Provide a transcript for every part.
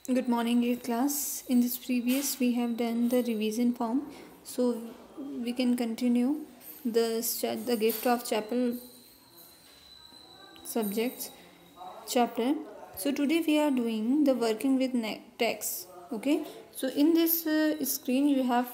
Good morning, dear class. In this previous, we have done the revision form, so we can continue the gift of chapel subjects chapter. So today we are doing the working with text. Okay. So in this screen, you have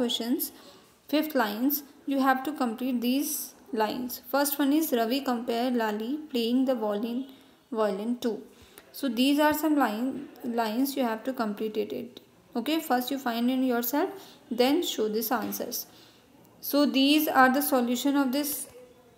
fifth lines. You have to complete these lines. First one is Ravi compare Lali playing the violin too. So these are some lines you have to complete it. Okay, first you find in yourself, then show these answers. So these are the solution of this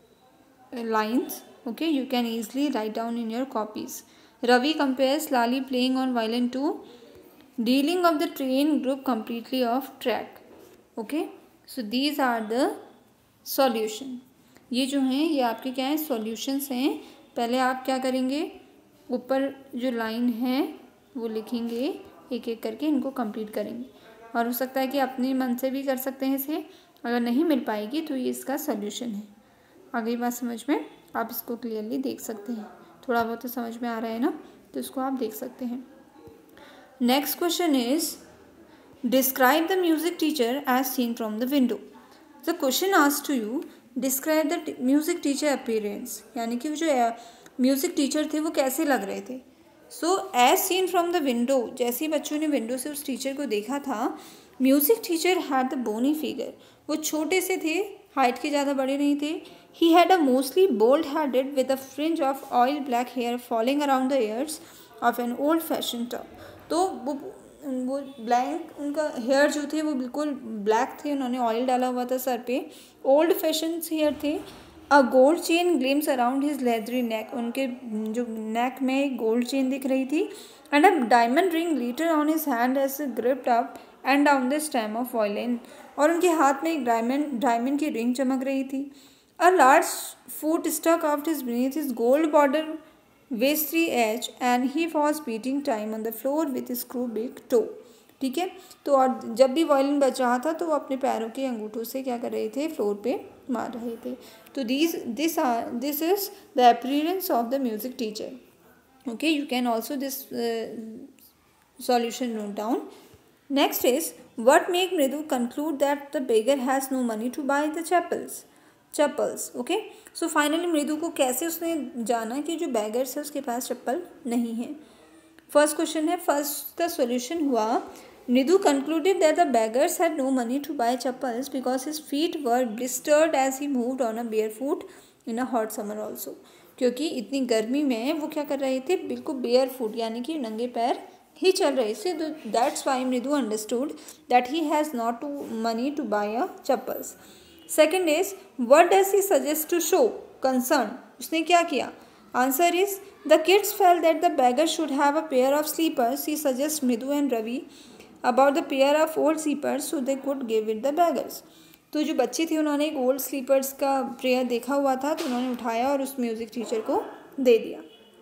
lines. Okay, you can easily write down in your copies. Ravi compares Lali playing on violin to dealing of the train group completely off track. Okay, so these are the solution. ये जो हैं ये आपके क्या हैं solutions हैं. पहले आप क्या करेंगे, ऊपर जो लाइन है वो लिखेंगे, एक एक करके इनको कंप्लीट करेंगे. और हो सकता है कि अपने मन से भी कर सकते हैं इसे. अगर नहीं मिल पाएगी तो ये इसका सॉल्यूशन है. आ गई बात समझ में? आप इसको क्लियरली देख सकते हैं. थोड़ा बहुत तो समझ में आ रहा है ना, तो इसको आप देख सकते हैं. Next question is describe the music teacher as seen from the window. The question asked to you describe the music teacher appearance, यानी कि जो म्यूजिक टीचर थे वो कैसे लग रहे थे. So as seen from the window, जैसे ही बच्चों ने विंडो से उस टीचर को देखा था, music teacher had the bony figure. वो छोटे से थे, हाइट के ज़्यादा बड़े नहीं थे. He had a mostly bald headed with a fringe of oil black hair falling around the ears of an old fashion top. तो वो ब्लैक उनका हेयर जो थे वो बिल्कुल ब्लैक थे. उन्होंने ऑयल डाला हुआ था सर पे. ओल्ड फैशन हेयर थे. A gold chain gleams around his leathery neck, उनके जो नेक में एक गोल्ड चेन दिख रही थी. And a diamond ring glitter on his hand as gripped up and down the stem of violin, और उनके हाथ में एक डायमंड की रिंग चमक रही थी. A large foot stuck out his beneath his gold border vestry edge and he was beating time on the floor with screw big toe. ठीक है, तो और जब भी वायलिन बज रहा था तो वो अपने पैरों के अंगूठों से क्या कर रहे थे, फ्लोर पे मार रहे थे. तो this is the appearance of the music teacher. Okay, you can also this solution note down. Next is what make Mridu conclude that the beggar has no money to buy the chappals. Okay, so finally मृदु को कैसे उसने जाना कि जो beggars है उसके पास चप्पल नहीं है. फर्स्ट क्वेश्चन है, फर्स्ट द सॉल्यूशन हुआ. Mridu concluded that the beggars had no money to buy chappals because his feet were blistered as he moved on a barefoot in a hot summer also. क्योंकि इतनी गर्मी में वो क्या कर रहे थे, बिल्कुल barefoot यानी कि नंगे पैर ही चल रहे थे. That's why Mridu understood that he has not to money to buy a chappals. Second is what does he suggest to show concern. उसने क्या किया. Answer is the kids fail that the beggar should have a pair of slippers. He suggest Mridu and Ravi about the pair of old slippers so they could give it the beggars. तो जो बच्चे थे उन्होंने एक old slippers का pair देखा हुआ था, तो उन्होंने उठाया और उस म्यूजिक टीचर को दे दिया.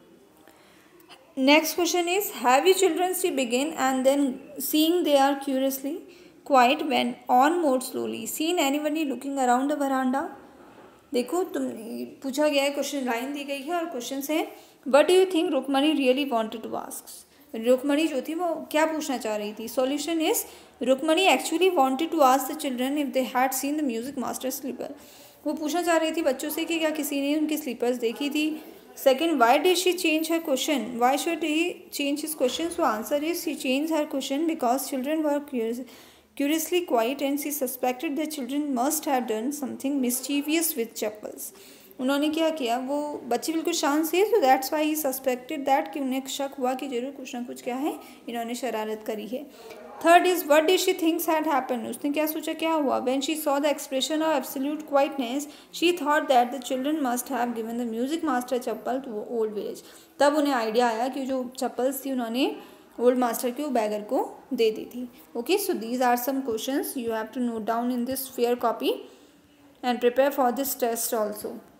Next question is, have you children to begin and then seeing they are curiously quiet when on more slowly seen anybody looking around the veranda. देखो तुम पूछा गया है, क्वेश्चन लाइन दी गई है और क्वेश्चन है what do you think Rukmani really wanted to ask. Rukmani जो थी वो क्या पूछना चाह रही थी. Solution is Rukmani actually wanted to ask the children if they had seen the music master slipper. वो पूछना चाह रही थी बच्चों से कि क्या किसी ने उनकी स्लीपर्स देखी थी. Second, why did she change her question? Why should he change his question? So answer is she changed her question because children were curiously quiet and she suspected the children must have done something mischievous with chappals. उन्होंने क्या किया, वो बच्चे बिल्कुल शांत से, so that's why he suspected that कि उन्हें शक हुआ कि जरूर कुछ ना कुछ क्या है इन्होंने शरारत करी है. Third is what did she thinks had happen. उसने क्या सोचा क्या हुआ. When she saw the expression of absolute quietness she thought that the children must have given the music master chappal to old village. तब उन्हें आइडिया आया कि जो चप्पल्स थी उन्होंने ओल्ड मास्टर के वो बैगर को दे दी थी. Okay, so these are some questions you have to note down in this fair copy and prepare for this test also.